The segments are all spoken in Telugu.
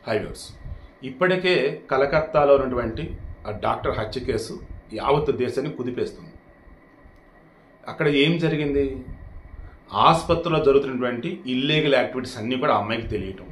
హైవేస్ ఇప్పటికే కలకత్తాలో ఉన్నటువంటి ఆ డాక్టర్ హత్య కేసు యావత్ దేశాన్ని కుదిపేస్తుంది. అక్కడ ఏం జరిగింది? ఆసుపత్రిలో జరుగుతున్నటువంటి ఇల్లీగల్ యాక్టివిటీస్ అన్నీ కూడా ఆ అమ్మాయికి తెలియటం,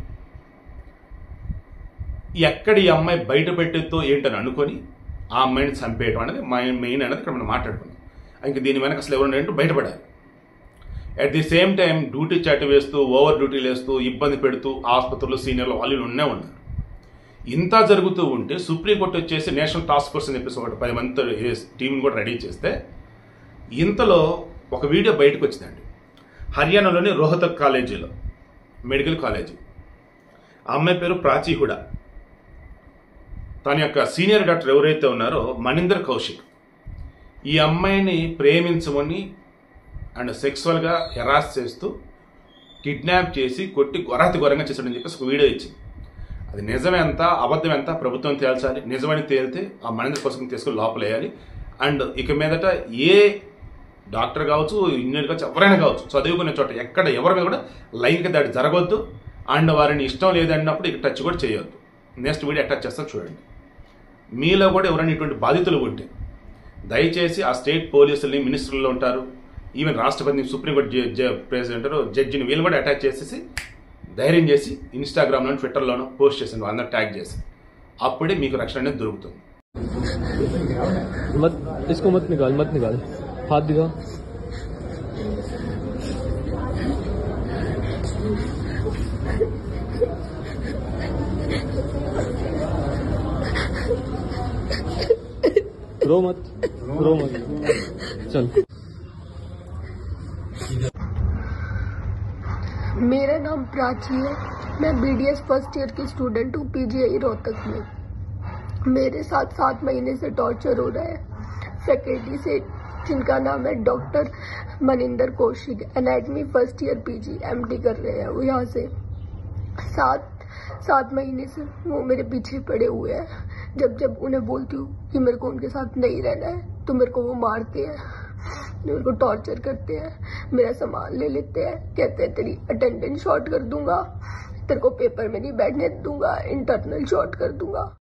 ఎక్కడ ఈ అమ్మాయి బయట పెట్టేతో ఏంటని అనుకొని ఆ అమ్మాయిని చంపేయటం అనేది మెయిన్ అనేది ఇక్కడ మనం మాట్లాడుకున్నాం. ఇంక దీని వెనక అసలు ఎవరు ఏంటో బయటపడాలి. At the same time duty చాటు వేస్తూ ఓవర్ డ్యూటీలు వేస్తూ ఇబ్బంది పెడుతూ ఆసుపత్రులు సీనియర్లు వాళ్ళు ఉన్నారు. ఇంత జరుగుతూ ఉంటే సుప్రీంకోర్టు వచ్చేసి నేషనల్ టాస్క్ ఫోర్స్ అని చెప్పేసి ఒకటి 10 మంది టీంని కూడా రెడీ చేస్తే ఇంతలో ఒక వీడియో బయటకు వచ్చిందండి. హర్యానాలోని రోహతక్ కాలేజీలో మెడికల్ కాలేజీ ఆ అమ్మాయి పేరు ప్రాచీ హుడా. తన యొక్క సీనియర్ డాక్టర్ ఎవరైతే ఉన్నారో మనిందర్ కౌశిక్ ఈ అమ్మాయిని ప్రేమించమని అండ్ సెక్సువల్గా హెరాస్ చేస్తూ కిడ్నాప్ చేసి కొట్టి ఘోరంగా చేశాడని చెప్పేసి ఒక వీడియో ఇచ్చింది. అది నిజమే ఎంత అబద్ధం ఎంత ప్రభుత్వం తేల్చాలి. నిజమని తేలితే ఆ మనిందర్ కౌశిక్ని తీసుకుని లోపలేయాలి. అండ్ ఇక మీదట ఏ డాక్టర్ కావచ్చు, ఇంజనీర్ కావచ్చు, ఎవరైనా కావచ్చు, చదువుకునే చోట ఎక్కడ ఎవరి మీద కూడా లైంగిక దాడి జరగవద్దు. అండ్ వారిని ఇష్టం లేదన్నప్పుడు ఇక టచ్ కూడా చేయొద్దు. నెక్స్ట్ వీడియో అటాచ్ చేస్తాను చూడండి. మీలో కూడా ఎవరైనా ఇటువంటి బాధితులు ఉంటే దయచేసి ఆ స్టేట్ పోలీసుల్ని, మినిస్టర్లు ఉంటారు, ఈవెన్ రాష్ట్రపతిని, సుప్రీంకోర్టు ప్రెసిడెంట్, జడ్జిని వీళ్ళు కూడా అటాచ్ చేసేసి ధైర్యం చేసి ఇన్స్టాగ్రామ్లోనూ ట్విట్టర్లోనూ పోస్ట్ చేసింది, అందరూ ట్యాగ్ చేసి. అప్పుడే మీకు రక్షణ అనేది దొరుకుతుంది. मत निकाल हाथ दिखा। रो मत चल। मेरा नाम प्राची है। मैं BDS फर्स्ट ईयर की स्टूडेंट हूँ PGI रोहतक में। मेरे साथ 7 महीने से टॉर्चर हो रहा है फैकल्टी से, जिनका नाम है doctor Maninder Kaushik. Anatomy first year PG MD कर रहे हैं वो। यहाँ से 7 महीने से वो मेरे पीछे पड़े हुए हैं। जब उन्हें बोलती हूँ कि मेरे को उनके साथ नहीं रहना है तो मेरे को वो मारते हैं, मेरे को टॉर्चर करते हैं, मेरा सामान ले लेते हैं, कहते हैं तेरी अटेंडेंस शॉर्ट कर दूंगा, तेरे को पेपर में नहीं बैठने दूंगा, इंटरनल शॉर्ट कर दूंगा।